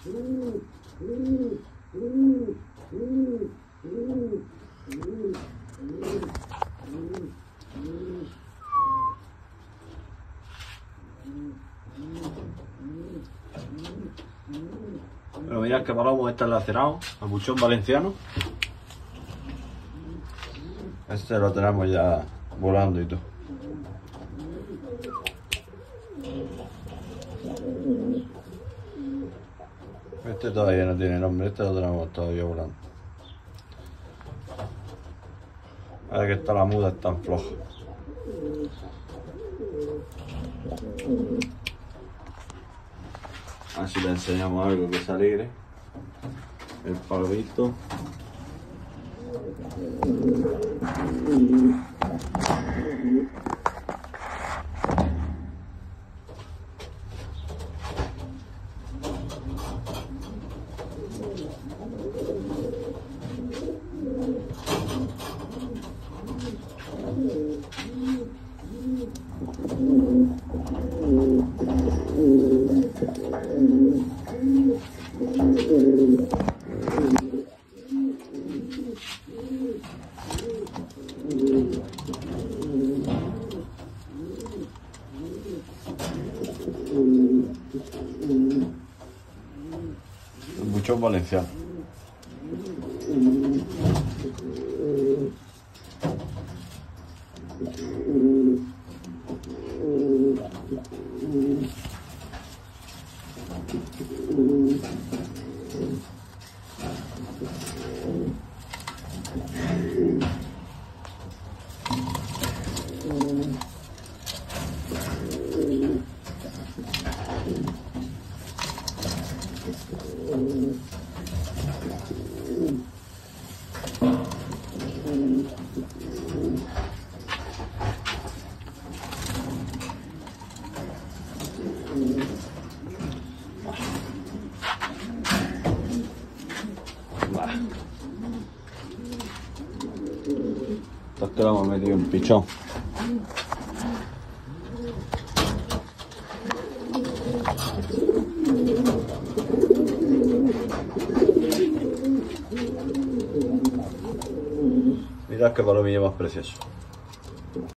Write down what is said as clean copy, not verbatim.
Bueno, mirad que palomo está enlacerado, al buchón valenciano. Este lo tenemos ya volando y todo. Este todavía no tiene nombre, este lo tenemos todavía volando. Ahora que está la muda, es tan floja. Así le enseñamos algo que se alegre. El palomito. El buchón valenciano. Esto que lo hemos metido en pichón. Mirad qué palomillo más precioso.